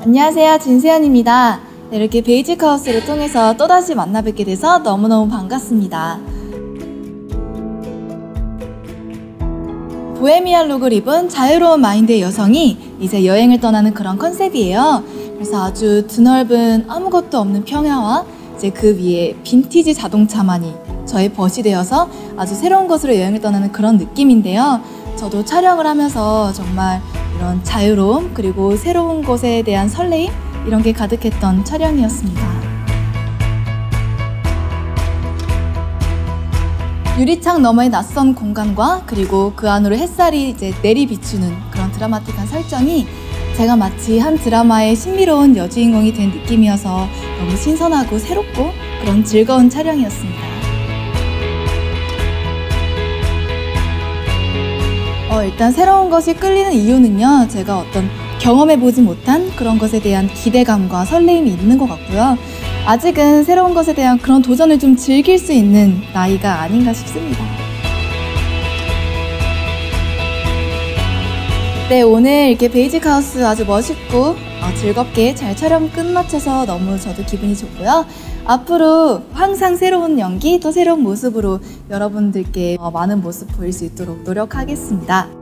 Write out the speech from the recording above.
안녕하세요, 진세연입니다. 네, 이렇게 베이직 하우스를 통해서 또다시 만나 뵙게 돼서 너무너무 반갑습니다. 보헤미안 룩을 입은 자유로운 마인드의 여성이 이제 여행을 떠나는 그런 컨셉이에요. 그래서 아주 드넓은 아무것도 없는 평야와 이제 그 위에 빈티지 자동차만이 저의 벗이 되어서 아주 새로운 곳으로 여행을 떠나는 그런 느낌인데요. 저도 촬영을 하면서 정말 이런 자유로움 그리고 새로운 곳에 대한 설레임 이런 게 가득했던 촬영이었습니다. 유리창 너머의 낯선 공간과 그리고 그 안으로 햇살이 이제 내리비추는 그런 드라마틱한 설정이 제가 마치 한 드라마의 신비로운 여주인공이 된 느낌이어서 너무 신선하고 새롭고 그런 즐거운 촬영이었습니다. 일단 새로운 것이 끌리는 이유는요, 제가 어떤 경험해보지 못한 그런 것에 대한 기대감과 설레임이 있는 것 같고요. 아직은 새로운 것에 대한 그런 도전을 좀 즐길 수 있는 나이가 아닌가 싶습니다. 네, 오늘 이렇게 베이직 하우스 아주 멋있고 즐겁게 잘 촬영 끝마쳐서 너무 저도 기분이 좋고요. 앞으로 항상 새로운 연기 또 새로운 모습으로 여러분들께 많은 모습 보일 수 있도록 노력하겠습니다.